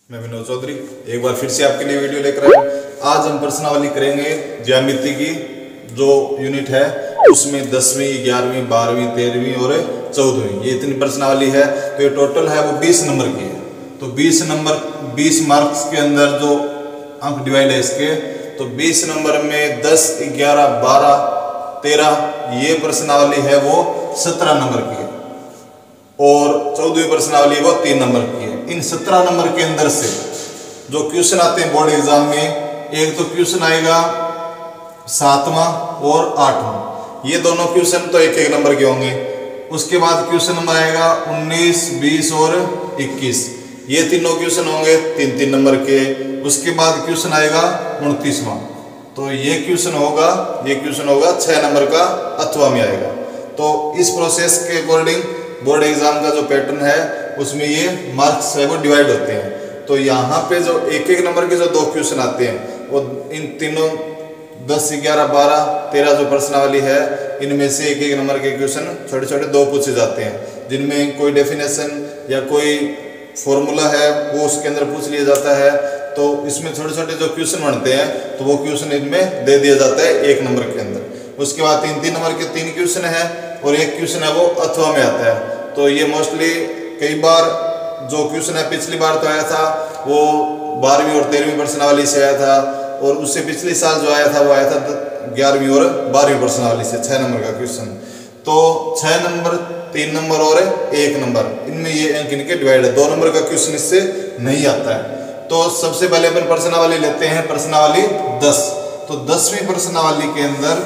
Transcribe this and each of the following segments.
मैं विनोद चौधरी एक बार फिर से आपके लिए वीडियो लेकर आया हूं। आज हम प्रश्नावली करेंगे ज्यामिति की जो यूनिट है उसमें 10वीं 11वीं 12वीं 13वीं और 14वीं ये इतनी प्रश्नावली है। तो ये टोटल है वो 20 नंबर की है। तो 20 मार्क्स के अंदर जो अंक डिवाइड है इसके, तो 20 नंबर में 10 11 12 13 ये प्रश्नावली है वो 17 नंबर की है और 14वीं प्रश्नावली वो 3 नंबर की है। इन 17 नंबर के अंदर से जो क्वेश्चन आते हैं बोर्ड एग्जाम में, एक तो क्वेश्चन आएगा 7वां और 8वां, ये दोनों क्वेश्चन तो एक एक नंबर के होंगे। उसके बाद क्वेश्चन नंबर आएगा 19 20 और 21, ये तीनों क्वेश्चन होंगे 3 नंबर के। उसके बाद क्वेश्चन आएगा 29वां, तो ये क्वेश्चन होगा 6 नंबर का अथवा में आएगा। तो इस प्रोसेस के अकॉर्डिंग बोर्ड एग्जाम का जो पैटर्न है उसमें ये मार्क्स है वो डिवाइड होते हैं। तो यहाँ पे जो एक एक नंबर के जो 2 क्वेश्चन आते हैं वो इन तीनों 10 11 12 13 जो प्रश्नावली है इनमें से एक एक नंबर के क्वेश्चन छोटे छोटे 2 पूछे जाते हैं, जिनमें कोई डेफिनेशन या कोई फॉर्मूला है वो उसके अंदर पूछ लिया जाता है। तो इसमें छोटे छोटे जो क्वेश्चन बनते हैं तो वो क्वेश्चन इनमें दे दिया जाता है 1 नंबर के अंदर। उसके बाद 3 नंबर के 3 क्वेश्चन है और एक क्वेश्चन है वो अथवा में आता है। तो ये मोस्टली कई बार जो क्वेश्चन है पिछली बार तो आया था वो 12वीं और 13वीं प्रश्नावली से आया था, और उससे पिछले साल जो आया था वो आया था 11वीं और 12वीं प्रश्नावली से 6 नंबर का क्वेश्चन। तो 6 नंबर 3 नंबर और 1 नंबर इनमें ये अंक इनके डिवाइड है। 2 नंबर का क्वेश्चन इससे नहीं आता है। तो सबसे पहले अपन प्रश्नावली लेते हैं, प्रश्नावली 10। तो 10वीं प्रश्नावली के अंदर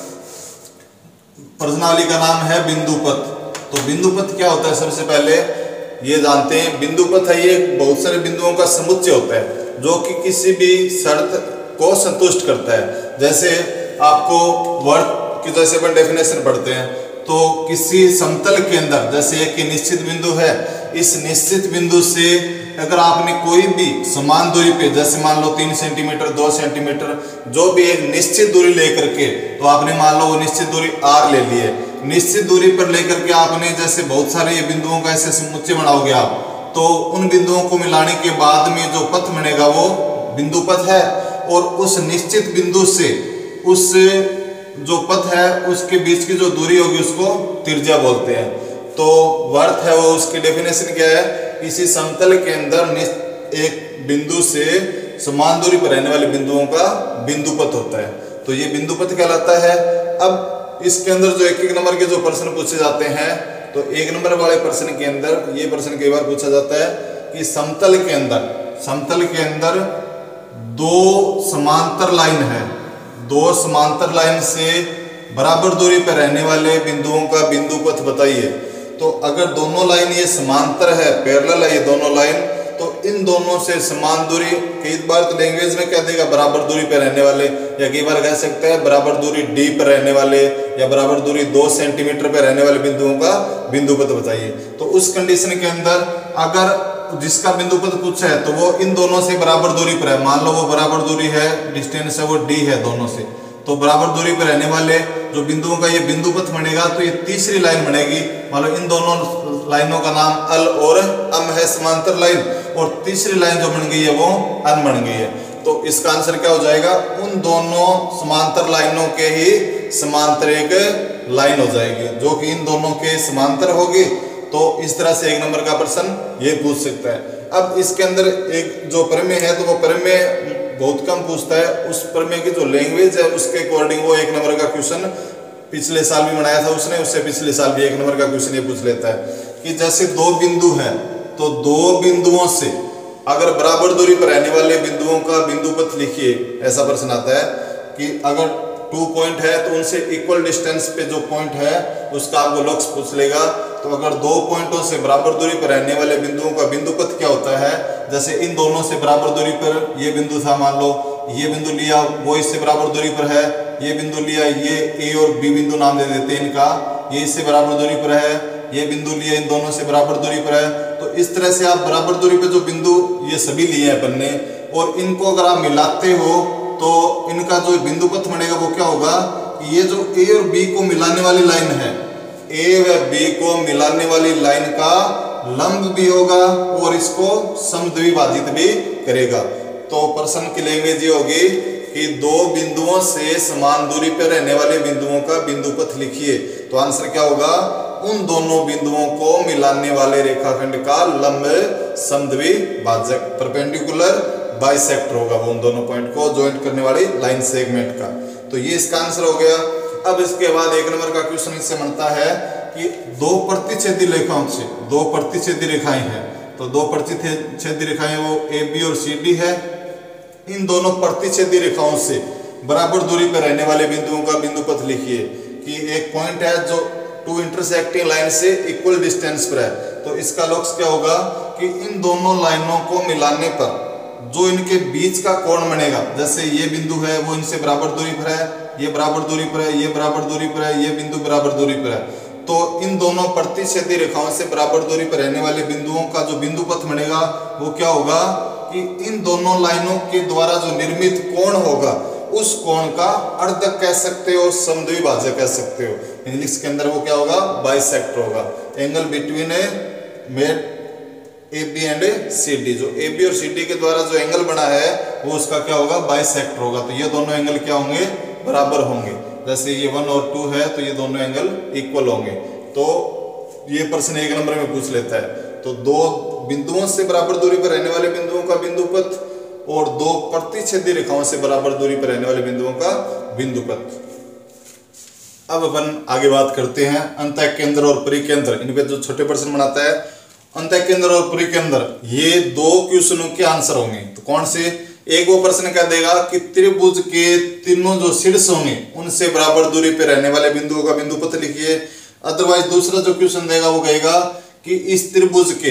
प्रश्नावली का नाम है बिंदुपथ। तो बिंदुपथ क्या होता है, सबसे पहले ये जानते हैं। बिंदुपथ है ये बहुत सारे बिंदुओं का समुच्चय होता है जो कि किसी भी शर्त को संतुष्ट करता है। जैसे आपको वर्त की जैसे अपन डेफिनेशन पढ़ते हैं, तो किसी समतल के अंदर जैसे एक निश्चित बिंदु है, इस निश्चित बिंदु से अगर आपने कोई भी समान दूरी पे, जैसे मान लो 3 सेंटीमीटर 2 सेंटीमीटर जो भी एक निश्चित दूरी लेकर के, तो आपने मान लो वो निश्चित दूरी r ले ली है, निश्चित दूरी पर लेकर के आपने जैसे बहुत सारे ये बिंदुओं का ऐसे समुच्चय बनाओगे आप, तो उन बिंदुओं को मिलाने के बाद में जो पथ बनेगा वो बिंदुपथ है। और उस निश्चित बिंदु से उस जो पथ है उसके बीच की जो दूरी होगी उसको त्रिज्या बोलते हैं। तो वर्त है वो उसकी डेफिनेशन क्या है, किसी समतल के अंदर एक बिंदु से समान दूरी पर रहने वाले बिंदुओं का बिंदुपथ होता है। तो ये बिंदुपथ कहलाता है। अब इसके अंदर जो एक एक नंबर के जो प्रश्न पूछे जाते हैं, तो 1 नंबर वाले प्रश्न के अंदर ये प्रश्न कई बार पूछा जाता है कि समतल के अंदर 2 समांतर लाइन है, 2 समांतर लाइन से बराबर दूरी पर रहने वाले बिंदुओं का बिंदुपथ बताइए। तो अगर दोनों लाइन ये समांतर है, पैरेलल है ये दोनों लाइन, तो इन दोनों से समान दूरी, कई बार तो लैंग्वेज में कह देगा बराबर दूरी पर रहने वाले, या कई बार कह सकते हैं बराबर दूरी d पर रहने वाले, या बराबर दूरी 2 सेंटीमीटर पर रहने वाले बिंदुओं का बिंदुपथ बताइए। तो उस कंडीशन के अंदर अगर जिसका बिंदुपथ पूछा है तो वो इन दोनों से बराबर दूरी पर है, मान लो वो बराबर दूरी है, डिस्टेंस है वो d है दोनों से, तो बराबर दूरी पर रहने वाले जो बिंदुओं का ये बिंदुपथ बनेगा, तो ये तीसरी लाइन बनेगी। मान लो इन दोनों लाइनों का नाम अल और अम है, समांतर लाइन, और तीसरी लाइन जो बन गई है वो अन बन गई है। तो इसका आंसर क्या हो जाएगा, उन दोनों समांतर लाइनों के ही समांतर एक लाइन हो जाएगी जो कि इन दोनों के समांतर होगी। तो इस तरह से 1 नंबर का प्रश्न ये पूछ सकता है। अब इसके अंदर एक जो प्रमेय है, तो वो प्रमेय बहुत कम पूछता है। उस प्रमेय की जो लैंग्वेज है उसके अकॉर्डिंग वो 1 नंबर का क्वेश्चन पिछले साल भी बनाया था उसने, उससे पिछले साल भी 1 नंबर का क्वेश्चन ये पूछ लेता है कि जैसे 2 बिंदु है, तो 2 बिंदुओं से अगर बराबर दूरी पर रहने वाले बिंदुओं का बिंदुपथ लिखिए, ऐसा प्रश्न आता है कि अगर 2 पॉइंट है तो उनसे इक्वल डिस्टेंस पे जो पॉइंट है उसका आपको लक्ष्य पूछ लेगा। तो अगर 2 पॉइंटों से बराबर दूरी पर रहने वाले बिंदुओं का बिंदुपथ क्या होता है, जैसे इन दोनों से बराबर दूरी पर ये बिंदु था, मान लो ये बिंदु लिया वो इससे बराबर दूरी पर है, ये बिंदु लिया, ये ए और बी बिंदु नाम दे देते हैं इनका, ये इससे बराबर दूरी पर है, ये बिंदु लिए इन दोनों से बराबर दूरी पर है। तो इस तरह से आप बराबर दूरी पे जो बिंदु ये सभी लिए हैं अपन ने, और इनको अगर आप मिलाते हो तो इनका जो बिंदुपथ बनेगा वो क्या होगा, ये जो ए और बी को मिलाने वाली लाइन है, ए व बी को मिलाने वाली लाइन का लंब भी होगा और इसको समद्विभाजित भी करेगा। तो प्रश्न की लैंग्वेज ये होगी कि दो बिंदुओं से समान दूरी पर रहने वाले बिंदुओं का बिंदु पथ लिखिए। तो आंसर क्या होगा, उन दोनों बिंदुओं को मिलाने वाले रेखाखंड का लंब समद्विभाजक परपेंडिकुलर बाइसेक्टर होगा, वो उन दोनों पॉइंट को ज्वाइंट करने वाली लाइन सेगमेंट का। तो ये इसका आंसर हो गया। अब इसके बाद एक नंबर का क्वेश्चन इससे बनता है कि दो प्रतिच्छेदी रेखाओं से, दो प्रतिच्छेदी रेखाएं हैं, तो दो प्रतिच्छेदी रेखाएं वो ए बी और सी डी है। इन दोनों प्रतिच्छेदी रेखाओं से बराबर दूरी पर रहने वाले बिंदुओं का बिंदु पथ लिखिए। कि एक पॉइंट है जो टू इंटरसेक्टिंग लाइन से इक्वल डिस्टेंस पर है, तो इसका लक्ष्य क्या होगा कि इन दोनों लाइनों को मिलाने पर जो इनके बीच का कोण बनेगा, जैसे ये बिंदु है वो इनसे बराबर दूरी पर है, ये बराबर दूरी पर है, ये बराबर दूरी पर है, ये बिंदु बराबर दूरी पर है, तो इन दोनों प्रतिच्छेदी रेखाओं से बराबर दूरी पर रहने वाले बिंदुओं का जो बिंदु पथ बनेगा वो क्या होगा कि इन दोनों लाइनों के द्वारा जो निर्मित कोण होगा उस कोण का अर्धक कह सकते हो, समद्विभाजक कह सकते हो। इंग्लिश के अंदर वो क्या होगा, बाइसेक्टर होगा। Angle between made A B and C D, जो ए बी और सी डी के द्वारा जो एंगल बना है वो उसका क्या होगा, बाइसेक्टर होगा। तो ये दोनों एंगल क्या होंगे, बराबर होंगे। जैसे ये 1 और 2 है तो ये दोनों एंगल इक्वल होंगे। तो ये प्रश्न एक नंबर में पूछ लेता है। तो दो बिंदुओं से बराबर दूरी पर रहने वाले बिंदुओं का बिंदु पथ और दो प्रतिच्छेदी रेखाओं से बराबर दूरी पर रहने वाले बिंदुओं का बिंदु पथ। अब अपन आगे बात करते हैं अंतः केंद्र और परिकेंद्र, इन पे जो छोटे प्रश्न बनाता है। अंतः केंद्र और परिकेंद्र ये दो क्वेश्चनों के आंसर होंगे। तो कौन से, एक वो प्रश्न कह देगा कि त्रिभुज के तीनों जो शीर्ष होंगे उनसे बराबर दूरी पर रहने वाले बिंदुओं का बिंदु पथ लिखिए। अदरवाइज दूसरा जो क्वेश्चन देगा वो कहेगा कि इस त्रिभुज के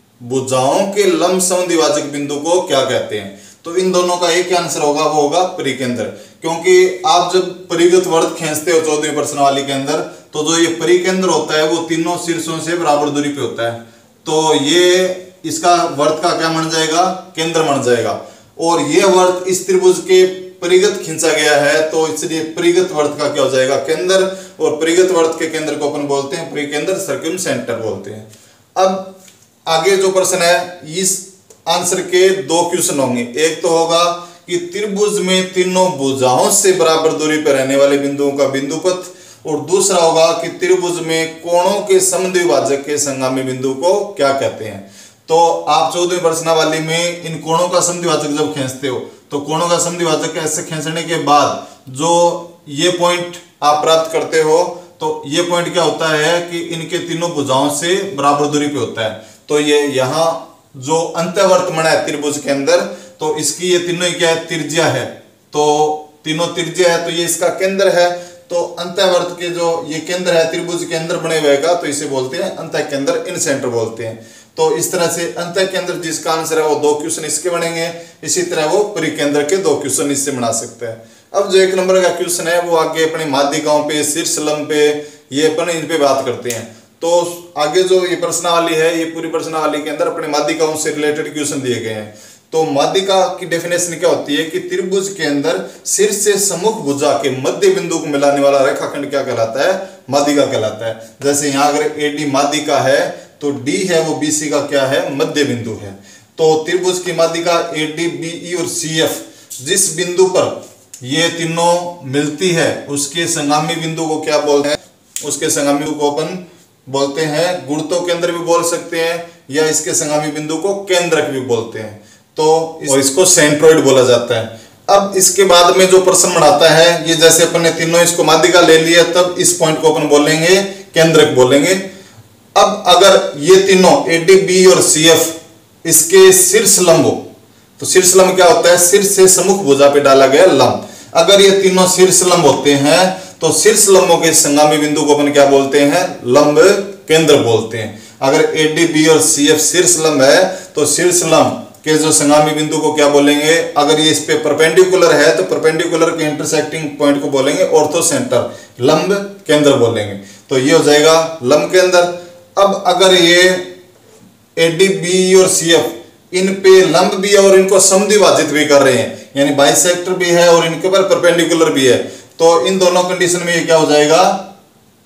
भुजाओं के लंब समद्विभाजक बिंदु को क्या कहते हैं। तो इन दोनों का एक आंसर होगा, वो होगा परिकेंद्र। क्योंकि आप जब परिगत वृत्त खींचते हो 14वें प्रश्नावली के अंदर, तो जो ये परिकेंद्र होता है वो तीनों शीर्षों से बराबर दूरी पे होता है। तो ये इसका वृत्त का क्या बन जाएगा, केंद्र बन जाएगा। और ये वृत्त इस त्रिभुज के परिगत खींचा गया है, तो इसलिए परिगत वृत्त का क्या हो जाएगा, केंद्र। और परिगत वृत्त के केंद्र को अपन बोलते हैं परिकेंद्र, सर्कम सेंटर बोलते हैं। अब आगे जो प्रश्न है, इस आंसर के दो क्वेश्चन होंगे। एक तो होगा कि त्रिभुज में तीनों भुजाओं से बराबर दूरी पर रहने वाले बिंदुओं का बिंदु पथ, और दूसरा होगा कि त्रिभुज में कोणों के समद्विभाजक के संगामी बिंदु को क्या कहते हैं। तो आप 14वें प्रश्नावली में इन कोणों का समद्विभाजक जब खींचते हो तो कोणों का समद्विभाजक ऐसे खींचने के बाद जो ये पॉइंट आप प्राप्त करते हो, तो ये पॉइंट क्या होता है कि इनके तीनों भुजाओं से बराबर दूरी पे होता है। तो ये यहाँ जो अंतःवर्त बना है त्रिभुज के अंदर, तो इसकी ये तीनों क्या है, त्रिज्या है। तो तीनों त्रिज्या है, तो ये इसका केंद्र है। तो अंतःवर्त के जो ये केंद्र है त्रिभुज के अंदर बने हुए का, तो इसे बोलते हैं अंतः केंद्र, इन सेंटर बोलते हैं। तो इस तरह से अंतः केंद्र जिसका आंसर है वो दो क्वेश्चन इसके बनेंगे। इसी तरह वो परिकेंद्र के दो क्वेश्चन इससे बना सकते हैं। अब जो एक नंबर का क्वेश्चन है वो आगे अपनी माध्यिकाओं पे, शीर्ष लंब पे, ये अपन इन पे बात करते हैं। तो आगे जो ये प्रश्नावली है, ये पूरी प्रश्नावली के अंदर अपने माध्यिकाओं से रिलेटेड क्वेश्चन दिए गए हैं। तो माध्यिका की डेफिनेशन क्या होती है कि त्रिभुज के अंदर शीर्ष से सम्मुख भुजा के मध्य बिंदु को मिलाने वाला रेखाखंड क्या कहलाता है, माध्यिका कहलाता है। जैसे यहाँ अगर एडी माध्यिका है तो डी है वो बीसी का क्या है, मध्य बिंदु है। तो त्रिभुज की माध्यिका एडी, बीई और सीएफ जिस बिंदु पर ये तीनों मिलती है उसके संगामी बिंदु को क्या बोलते हैं, उसके संगामी बिंदु को अपन बोलते हैं गुणितों केंद्र भी बोल सकते हैं, या इसके संगामी बिंदु को केंद्रक भी बोलते हैं। तो इसको सेंट्रोइड बोला जाता है। अब इसके बाद में जो प्रश्न बनाता है, ये जैसे अपन ने तीनों इसको माध्यिका ले लिया, तब इस पॉइंट को अपन बोलेंगे केंद्रक बोलेंगे। अब अगर ये तीनों एडी, बी और सीएफ इसके शीर्ष लंब हो, तो शीर्ष लंब क्या होता है, शीर्ष से सम्मुख भुजा पे डाला गया लंब। अगर ये तीनों शीर्ष लंब होते हैं तो शीर्ष लंबों के संगामी बिंदु को अपन क्या बोलते हैं, लंब केंद्र बोलते हैं। अगर एडी, बी और सीएफ शीर्ष लंब है तो शीर्ष लंब के जो संगामी बिंदु को क्या बोलेंगे, अगर ये इस पे परपेंडिकुलर है तो परपेंडिकुलर के इंटरसेक्टिंग पॉइंट को बोलेंगे ऑर्थो सेंटर, लंब केंद्र बोलेंगे। तो ये हो जाएगा लंब केंद्र। अब अगर ये एडी, बी और सीएफ इन पे लंब भी है और इनको समद्विभाजित भी कर रहे हैं, यानी बाइसेक्टर भी है और इनके ऊपर परपेंडिकुलर भी है, तो इन दोनों कंडीशन में ये क्या हो जाएगा,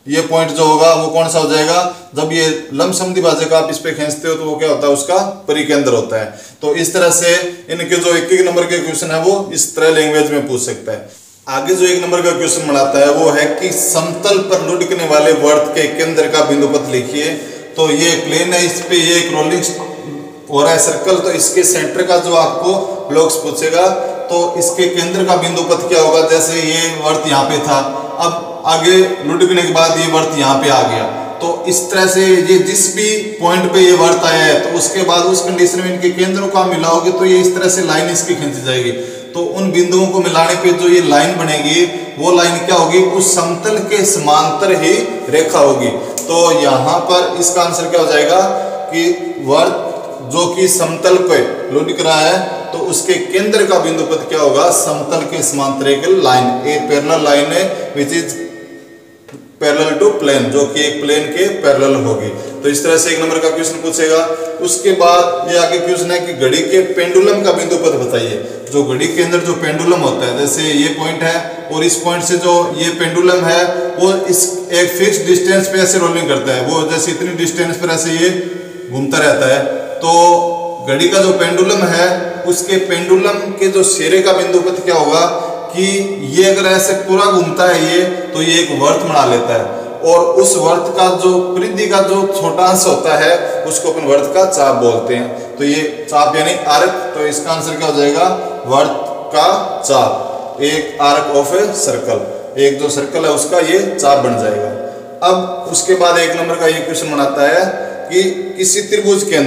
ये पॉइंट जो होगा वो कौन सा हो जाएगा, जब ये लंबसम द्विभाजक आप इस पे खींचते हो तो वो क्या होता है, उसका परिकेंद्र होता है। तो इस तरह से इनके जो एक एक नंबर के क्वेश्चन है वो इस तरह लैंग्वेज में पूछ सकता है। आगे जो 1 नंबर का क्वेश्चन बनाता है वो है कि समतल पर लुढ़कने वाले वर्त के केंद्र का बिंदुपथ लिखिए। तो ये प्लेन है, इस पे ये एक रोलिंग हो रहा है सर्कल, तो इसके सेंटर का जो आपको ब्लॉक्स पूछेगा तो इसके केंद्र का बिंदुपथ क्या होगा। जैसे ये वर्त यहाँ पे था, अब आगे लुढ़कने के बाद ये वर्त यहाँ पे आ गया, तो इस तरह से ये जिस भी पॉइंट पे ये वर्त आया है तो उसके बाद उस कंडीशन में इनके केंद्रों को आप मिलाओगे तो ये इस तरह से लाइन इसकी खींची जाएगी। तो उन बिंदुओं को मिलाने पे जो ये लाइन बनेगी वो लाइन क्या होगी, उस समतल के समांतर ही रेखा होगी। तो यहाँ पर इसका आंसर क्या हो जाएगा कि वर्त जो कि समतल पे लुढ़क रहा है तो उसके केंद्र का बिंदुपथ क्या होगा, समतल के समांतर एक लाइन, ए पैरेलल लाइन है which is parallel to plane, जो कि एक प्लेन के पैरेलल होगी। तो इस तरह से 1 नंबर का क्वेश्चन पूछेगा। उसके बाद ये आगे क्वेश्चन है कि घड़ी के पेंडुलम का बिंदुपथ बताइए। जो घड़ी के अंदर जो पेंडुलम होता है, जैसे ये पॉइंट है और इस पॉइंट से जो ये पेंडुलम है वो इस एक फिक्स डिस्टेंस पे ऐसे रोलिंग करता है, वो जैसे इतनी डिस्टेंस पर ऐसे ये घूमता रहता है। तो घड़ी का जो पेंडुलम है उसके पेंडुलम के जो सिरे का बिंदुपथ क्या होगा कि ये अगर ऐसे पूरा घूमता है ये, तो ये एक वर्त बना लेता है और उस वर्त का जो परिधि का जो छोटा अंश होता है उसको अपन वर्त का चाप बोलते हैं। तो ये चाप यानी आर्क, तो इसका आंसर क्या हो जाएगा, वर्त का चाप, एक आर्क ऑफ ए सर्कल, एक जो सर्कल है उसका ये चाप बन जाएगा। अब उसके बाद 1 नंबर का ये क्वेश्चन बनाता है कि किसी त्रिभुज के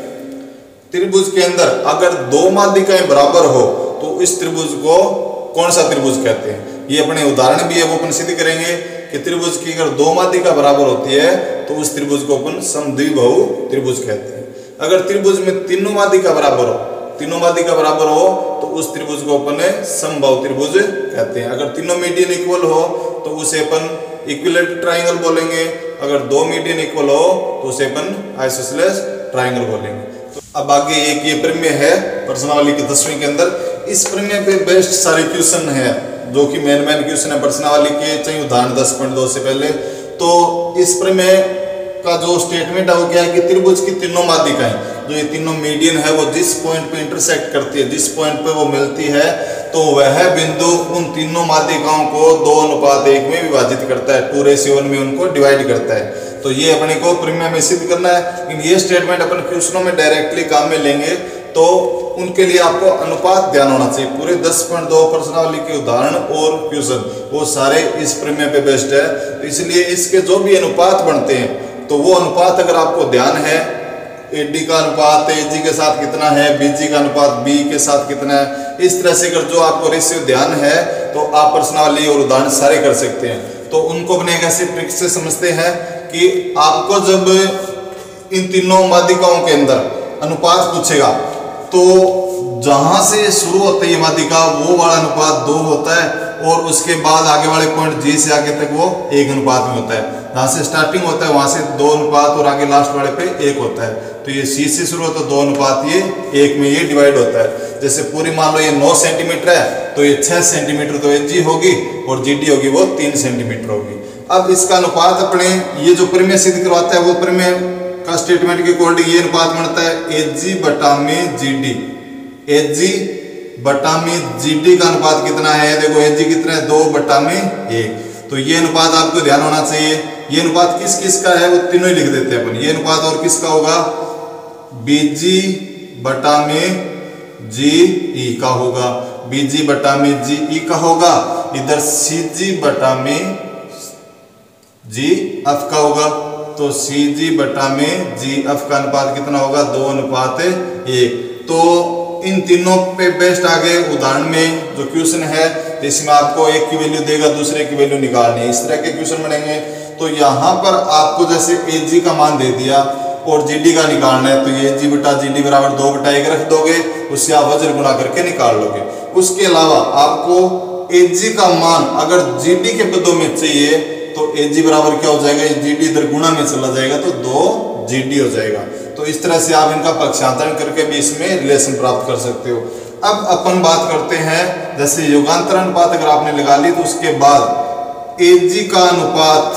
अंदर अगर 2 माध्यिकाएं बराबर हो तो इस त्रिभुज को कौन सा त्रिभुज कहते हैं। ये अपने उदाहरण भी है वो अपन सिद्ध करेंगे कि त्रिभुज की अगर 2 माध्यिका बराबर होती है तो उस त्रिभुज को अपन समद्विबाहु त्रिभुज कहते हैं। अगर त्रिभुज में तीनों माध्यिका बराबर हो तो उस त्रिभुज को अपन समबाहु त्रिभुज कहते हैं। अगर तीनों मीडियन इक्वल हो तो उसे अपन इक्विलेटरल ट्राइंगल बोलेंगे, अगर 2 मीडियन इक्वल हो तो उसे अपन आइसोसेलेस ट्राइंगल बोलेंगे। तो अब आगे एक ये प्रमेय है प्रश्नावली के 10वीं के अंदर, इस प्रमेय पे बेस्ट सारे क्वेश्चन है जो कि मेन क्वेश्चन है प्रश्नावली के, चाहिए उदाहरण 10.2 से पहले। तो इस प्रमेय का जो स्टेटमेंट है वो क्या है कि त्रिभुज की तीनों माध्यिकाएं, जो ये तीनों मीडियन है, वो जिस पॉइंट पे इंटरसेक्ट करती है, जिस पॉइंट पे वो मिलती है, तो वह बिंदु उन तीनों माध्यिकाओं को 2:1 में विभाजित करता है, 2:1 में उनको डिवाइड करता है। तो ये अपने को प्रमेय में सिद्ध करना है। लेकिन ये स्टेटमेंट अपन क्वेश्चनों में डायरेक्टली काम में लेंगे तो उनके लिए आपको अनुपात ध्यान होना चाहिए। पूरे 10.2 प्रश्नावली के उदाहरण और क्वेश्चन वो सारे इस प्रमेय पे बेस्ड है। तो इसलिए इसके जो भी अनुपात बनते हैं तो वो अनुपात अगर आपको ध्यान है, एडी का अनुपात एजी के साथ कितना है, बीजी का अनुपात बी के साथ कितना है, इस तरह से अगर जो आपको रेशियो ध्यान है तो आप प्रश्नावली और उदाहरण सारे कर सकते हैं। तो उनको अपने एक ऐसे ट्रिक से समझते हैं कि आपको जब इन तीनों माध्यिकाओं के अंदर अनुपात पूछेगा तो जहां से शुरू होता है ये माध्यिका वो वाला अनुपात 2 होता है और उसके बाद आगे वाले पॉइंट जी से आगे तक वो 1 अनुपात में होता है। जहां से स्टार्टिंग होता है वहां से 2 अनुपात और आगे लास्ट वाले पे 1 होता है। तो ये सी से शुरू होता है 2 अनुपात ये 1 में ये डिवाइड होता है। जैसे पूरी मान लो ये 9 सेंटीमीटर है तो ये 6 सेंटीमीटर तो एच जी होगी और जी डी होगी वो 3 सेंटीमीटर होगी। अब इसका अनुपात अपने ये जो प्रमेय सिद्ध करवाता है वो प्रमेय का स्टेटमेंट के अकॉर्डिंग ये अनुपात बनता है एच जी बटा में जी डी। एच जी बटा में जी डी का अनुपात कितना है, देखो एच जी कितना है 2/1। तो ये अनुपात आपको ध्यान होना चाहिए। ये अनुपात किस किस का है वो तीनों ही लिख देते हैं अपन। ये अनुपात और किसका होगा, बीजी बटा में जी ई का होगा, बीजी बटा में जी ई का होगा, इधर सी जी बटा में जी एफ का होगा। तो सी जी बटा में जी एफ का अनुपात कितना होगा 2:1। तो इन तीनों पे बेस्ट आगे उदाहरण में जो क्वेश्चन है जिसमें आपको एक की वैल्यू देगा दूसरे की वैल्यू निकालनी है, इस तरह के क्वेश्चन बनेंगे। तो यहाँ पर आपको जैसे एच जी का मान दे दिया और जी डी का निकालना है तो ये जी बटा जी डी बराबर 2/1 रख दोगे, उससे आप वज्र गुणा करके निकाल लोगे। उसके अलावा आपको एच जी का मान अगर जी डी के पदों में चाहिए तो एच जी बराबर क्या हो जाएगा, जी डी इधर गुणा में चला जाएगा तो 2 जी डी हो जाएगा। तो इस तरह से आप इनका पक्षांतरण करके भी इसमें रिलेशन प्राप्त कर सकते हो। अब अपन बात करते हैं जैसे योगांतर अनुपात अगर आपने लगा ली तो उसके बाद एच जी का अनुपात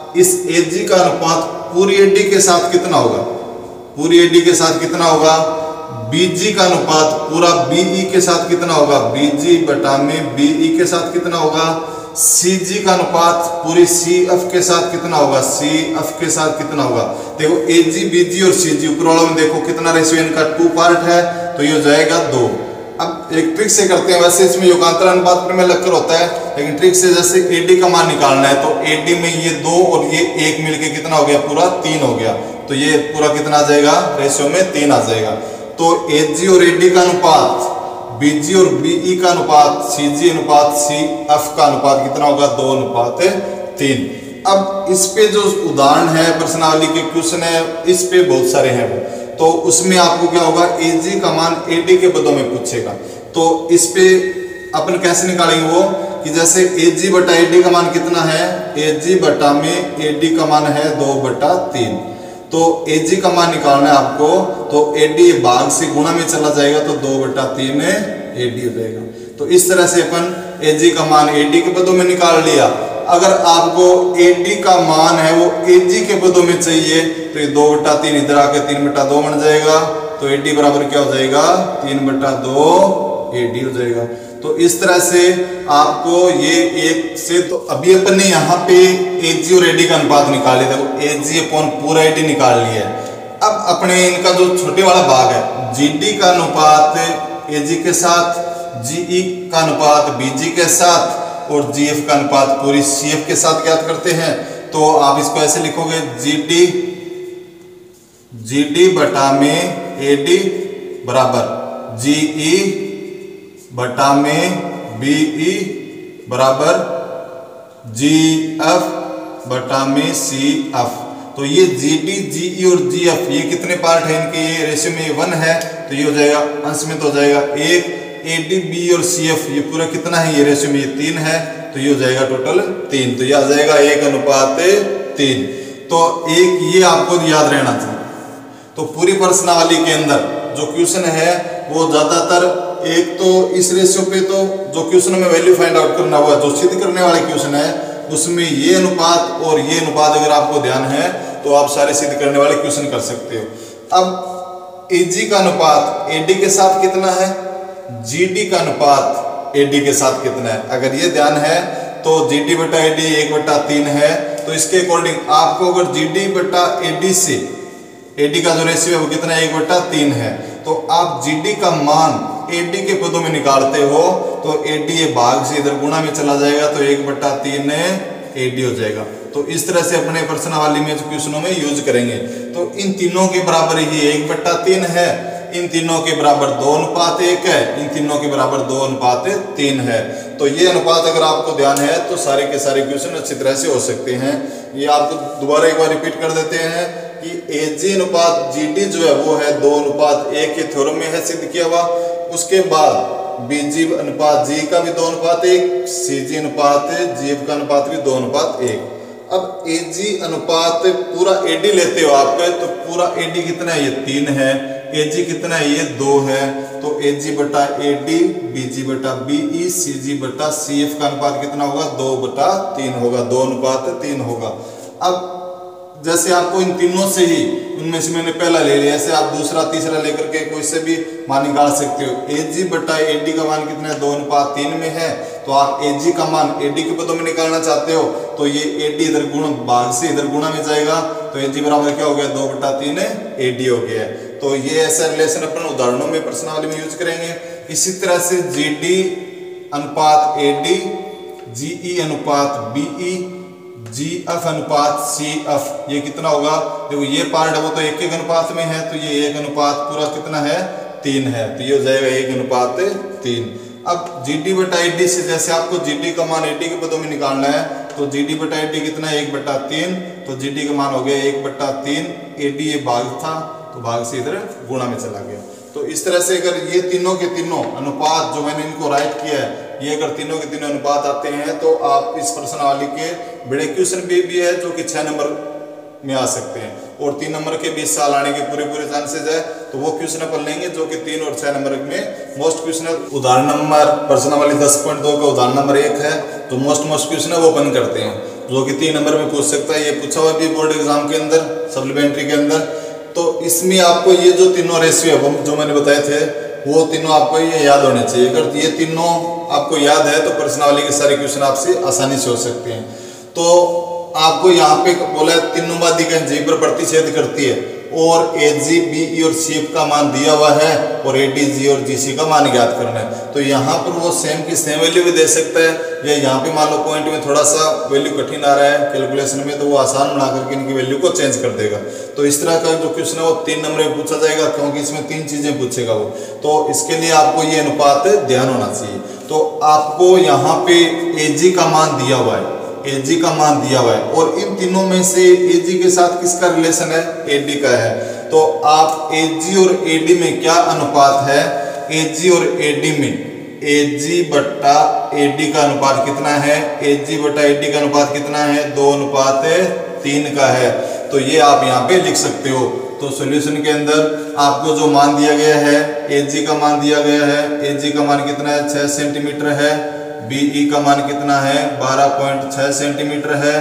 इस AG का अनुपात पूरी AD के साथ कितना होगा, पूरी AD के साथ कितना होगा, BG का अनुपात पूरा BE के साथ कितना होगा, BG बटा में BE के साथ कितना होगा, CG का अनुपात पूरी CF के साथ कितना होगा, CF के साथ कितना होगा। देखो AG BG और CG ऊपर वालों में देखो कितना रेशियो इनका 2 पार्ट है, तो ये हो जाएगा 2। अब एक ट्रिक से करते हैं, वैसे इसमें योगांतर अनुपात में लगकर होता है, लेकिन ट्रिक से जैसे AD का मान निकालना है तो AD में ये 2 और ये 1 मिलके कितना हो गया, पूरा 3 हो गया। तो ये पूरा कितना आ जाएगा, रेशियो में 3 आ जाएगा। तो AG और AD का अनुपात, BG और BE का अनुपात, CG अनुपात CF का अनुपात कितना होगा, 2:3। अब इस पे जो उदाहरण है प्रश्नावली के क्वेश्चन है, इस पे बहुत सारे हैं, तो उसमें आपको क्या होगा, AG का मान AD के पदों में पूछेगा। तो इस पे अपन कैसे निकालेंगे वो, कि जैसे AG बटा AD का मान कितना है, AG बटा में AD का मान है 2/3। तो AG का मान निकालना है आपको, तो AD भाग से गुणा में चला जाएगा तो 2/3 AD हो जाएगा। तो इस तरह से अपन AG का मान AD के पदों में निकाल लिया। अगर आपको AD का मान है वो AG के पदों में चाहिए तो ये 2/3 इधर आके 3/2 बन जाएगा। तो AD बराबर क्या हो जाएगा, 3/2 AD हो जाएगा। तो इस तरह से आपको ये एक से, तो अभी अपन ने यहाँ पे AG और AD का अनुपात निकाल लिया, देखो AG अपॉन पूरा AD निकाल लिया है। अब अपने इनका जो छोटे वाला भाग है, GD का अनुपात AG के साथ, GE का अनुपात BG के साथ और GF का अनुपात पूरी CF के साथ ज्ञात करते हैं। तो आप इसको ऐसे लिखोगे, GD बटा में AD बराबर GE बटा में BE बराबर GF बटा में CF। तो ये GD, GE और GF ये कितने पार्ट है इनके, ये रेशियो में 1 है, तो ये हो जाएगा अंश में तो हो जाएगा 1। AD, BE और CF ये पूरा कितना है, ये रेशियो में ये 3 है, तो ये हो जाएगा टोटल 3। तो ये आ जाएगा 1:3। तो एक ये आपको याद रहना चाहिए। तो पूरी प्रश्नावली के अंदर जो क्वेश्चन है वो ज्यादातर एक तो इस रेशियो पे, तो जो क्वेश्चन में वैल्यू फाइंड आउट करना हुआ, जो सिद्ध करने वाले क्वेश्चन है उसमें ये अनुपात और ये अनुपात अगर आपको ध्यान है तो आप सारे सिद्ध करने वाले क्वेश्चन कर सकते हो। अब AG का अनुपात AD के साथ कितना है, GD का अनुपात AD के साथ कितना है, अगर ये ध्यान है तो GD बटा AD 1/3 है। तो इसके अकॉर्डिंग आपको अगर GD बटा AD से AD का जो रेशियो है वो कितना है, 1/3 है। तो आप GD का मान AD के पदों में निकालते हो तो AD ये भाग से इधर गुणा में चला जाएगा तो 1/3 AD हो जाएगा। तो इस तरह से अपने प्रश्नावली में क्वेश्चनों में यूज करेंगे। तो इन तीनों के बराबर ही 1/3 है, इन तीनों के बराबर 2:1 है, इन तीनों के बराबर 2:3 है। तो ये अनुपात अगर आपको ध्यान है तो सारे के सारे क्वेश्चन अच्छी तरह से हो सकते हैं। ये आपको दोबारा एक बार रिपीट कर देते हैं कि AG अनुपात GD जो है वो है 2:1 के थ्योरम में है सिद्ध किया हुआ। उसके बाद BG अनुपात G का भी 2:1, CG अनुपात GF का अनुपात भी 2:1। अब AG अनुपात पूरा AD लेते हो आप, तो पूरा AD कितना है, ये 3 है, AG कितना है, ये 2 है। तो AG बटा AD, BG बटा BE, CG बटा CF का अनुपात कितना होगा, 2/3 होगा, 2:3 होगा। अब जैसे आपको इन तीनों से ही, उनमें से मैंने पहला ले लिया, ऐसे आप दूसरा तीसरा लेकर के कोई से भी मान निकाल सकते हो। AG बटा AD का मान कितना है, 2:3 में है। तो आप AG का मान AD के पदों में निकालना चाहते हो तो ये AD इधर गुण भाग से इधर गुणा में जाएगा तो AG बराबर क्या हो गया, 2/3 AD हो गया है। तो ये ऐसा रिलेशन अपन उदाहरणों में प्रश्नावली में यूज करेंगे। इसी तरह से GD अनुपात AD, GE अनुपात BE, GF अनुपात CF ये कितना होगा, देखो ये पार्ट है वो तो 1 अनुपात में है, तो ये 1 अनुपात पूरा कितना है, 3 है, तो ये हो जाएगा 1:3। अब GD बटा AD से जैसे आपको GD का मान AD के पदों में निकालना है तो GD बटा AD कितना है, 1/3। तो GD का मान हो गया 1/3, AD ये भाग था तो भाग से इधर गुणा में चला गया। तो इस तरह से अगर ये तीनों के तीनों अनुपात जो मैंने इनको राइट किया है, ये अगर तीनों के तीनों अनुपात आते हैं तो आप इस प्रश्नावली के बड़े क्वेश्चन भी है जो कि 6 नंबर में आ सकते हैं और 3 नंबर के 20 साल आने के पूरे चांसेस है। तो वो क्वेश्चन अपन लेंगे जो कि 3 और 6 नंबर में मोस्ट क्वेश्चन है। उदाहरण नंबर प्रश्नावली 10.2 का उदाहरण नंबर 1 है, तो मोस्ट क्वेश्चन है वो अपन करते हैं। जो कि 3 नंबर में पूछ सकता है। ये पूछा हुआ भी बोर्ड एग्जाम के अंदर, सप्लीमेंट्री के अंदर। तो इसमें आपको ये जो तीनों रेशियो जो मैंने बताए थे वो तीनों आपको ये याद होने चाहिए। अगर ये तीनों आपको याद है तो प्रश्नावली के सारे क्वेश्चन आपसे आसानी से हो सकते हैं। तो आपको यहाँ पे बोला है तीनों माध्यिक जी पर प्रतिच्छेद करती है और एजी, बीई और सीएफ का मान दिया हुआ है और एडीजी और जीसी का मान ज्ञात करना है। तो यहाँ पर वो सेम की सेम वैल्यू भी दे सकता है, या यहाँ पे मान लो पॉइंट में थोड़ा सा वैल्यू कठिन आ रहा है कैलकुलेशन में, तो वो आसान बना करके इनकी वैल्यू को चेंज कर देगा। तो इस तरह का जो क्वेश्चन है वो 3 नंबर में पूछा जाएगा, क्योंकि इसमें 3 चीजें पूछेगा वो। तो इसके लिए आपको ये अनुपात ध्यान होना चाहिए। तो आपको यहाँ पे एजी का मान दिया हुआ है, एजी का मान दिया हुआ है, और इन तीनों में से एजी के साथ किसका रिलेशन है, एडी का है। तो आप एजी और एडी में क्या अनुपात है, एजी और एडी में एजी बट्टा एडी का अनुपात कितना है, एजी बट्टा एडी का अनुपात कितना है, 2:3 का है। तो ये आप यहाँ पे लिख सकते हो। तो सॉल्यूशन के अंदर आपको जो मान दिया गया है, एजी का मान दिया गया है, एजी का मान कितना है, 6 सेंटीमीटर है, बीई का मान कितना है, 12.6 सेंटीमीटर है,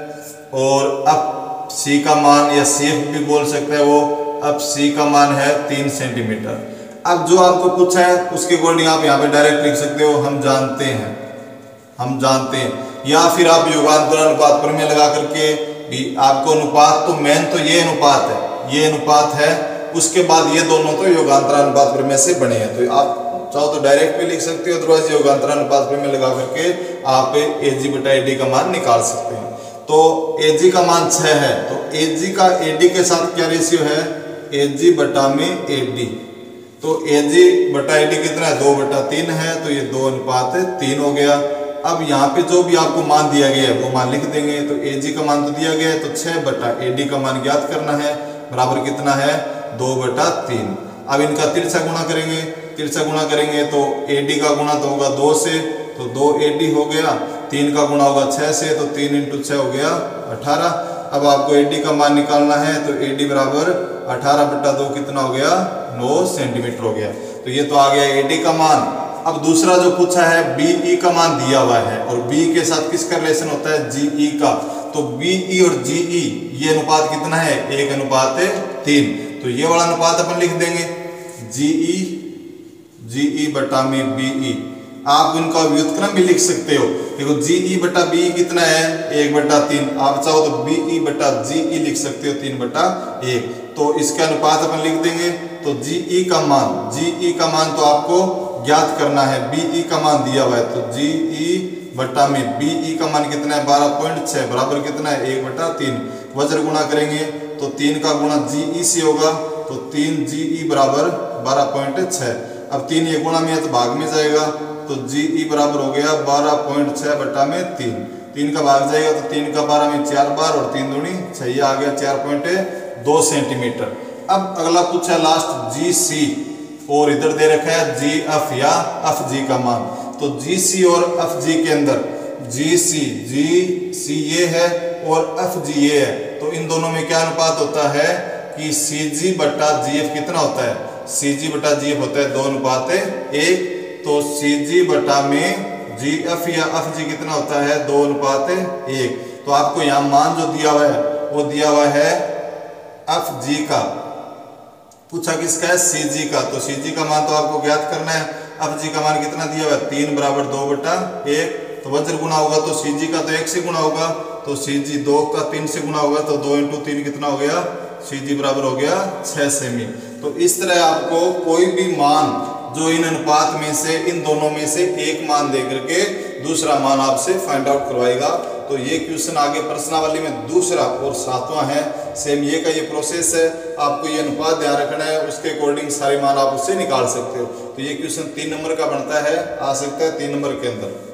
और अब सी का मान या सीएफ भी बोल सकते हैं वो, अब सी का मान है 3 सेंटीमीटर। अब जो आपको पूछा है उसके अकॉर्डिंग आप यहाँ पे डायरेक्ट लिख सकते हो हम जानते हैं, हम जानते हैं, या फिर आप योगांतर अनुपात प्रमेय लगा करके भी आपको अनुपात, तो मेन तो ये अनुपात है, ये अनुपात है, उसके बाद ये दोनों तो योगांतर अनुपात प्रमेय से बने हैं। तो आप चाहो तो डायरेक्ट भी लिख सकते हो, अदरवाइज योगांतर अनुपात प्रमेय लगा करके आप एजी बटा एडी का मान निकाल सकते हैं। तो एजी का मान 6 है, तो एजी का एडी के साथ क्या रेशियो है, एजी बटा में एडी। तो एजी बटा एडी कितना है, 2/3 है, तो ये 2:3 हो गया। अब यहाँ पे जो भी आपको मान दिया गया है वो मान लिख देंगे। तो एजी का मान तो दिया गया है, तो 6 बटा एडी का मान ज्ञात करना है, बराबर कितना है, 2/3। अब इनका तिरछा गुणा करेंगे, तिरछा गुणा करेंगे तो एडी का गुणा तो होगा 2 से, तो 2 एडी हो गया, 3 का गुणा होगा 6 से, तो 3 × 6 हो गया 18। अब आपको एडी का मान निकालना है, तो एडी बराबर 18/2 कितना हो गया, 9 सेंटीमीटर हो गया। तो ये तो आ गया एडी का मान। अब दूसरा जो पूछा है बीई का मान दिया हुआ है, और बी के साथ किसका रिलेशन होता है, जीई का। तो बीई और जीई ये अनुपात कितना है, 1:3। तो ये वाला अनुपात अपन लिख देंगे, जीई बटा में बीई। आप इनका व्युत्क्रम भी लिख सकते हो। देखो जीई बटा बीई कितना है, 1/3। आप चाहो तो बीई बटा जीई लिख सकते हो, 3/1। तो इसका अनुपात अपन लिख देंगे। तो जीई का मान तो आपको ज्ञात करना है, बीई का मान दिया हुआ है, तो जीई बटा में बीई का मान कितना है, 12.6, बराबर कितना है, 1/3। वज्र गुणा करेंगे तो 3 का गुणा जीई से होगा, तो 3 जीई बराबर 12.6। अब 3 ये गुणा में है तो भाग में जाएगा, तो जीई बराबर हो गया 12.6 बटा में 3। 3 का भाग जाएगा तो 3 का 12 में 4 बार, और 3 दूनी 6, ये आ गया 4.2 सेंटीमीटर। अब अगला पूछा लास्ट जीसी, और इधर दे रखा है जीएफ या एफजी का मान। तो जीसी और एफजी के अंदर जीसी ये है और एफजी ये है, तो इन दोनों में क्या अनुपात होता है कि सीजी बटा जीएफ कितना होता है, सीजी बटा जीएफ होता है 2:1। तो सीजी बटा में जीएफ या एफजी कितना होता है, 2:1। तो आपको यहाँ मान जो दिया हुआ है वो दिया हुआ है एफजी का, पूछा किसका है, सीजी का। तो सीजी का मान तो आपको ज्ञात करना है। एफजी का मान कितना दिया हुआ है, 3 बराबर 2/1। तो वज्र गुणा होगा तो सीजी का तो 1 से गुणा होगा, तो सीजी 2 का 3 से गुणा होगा, तो 2 × 3 कितना हो गया, सीजी बराबर हो गया 6 सेमी। तो इस तरह आपको कोई भी मान जो इन अनुपात में से, इन दोनों में से एक मान दे करके दूसरा मान आपसे फाइंड आउट करवाएगा। तो ये क्वेश्चन आगे प्रश्नावली में दूसरा और 7वां है, सेम ये का ये प्रोसेस है। आपको ये अनुपात ध्यान रखना है, उसके अकॉर्डिंग सारे मान आप उससे निकाल सकते हो। तो ये क्वेश्चन 3 नंबर का बनता है, आ सकता है 3 नंबर के अंदर।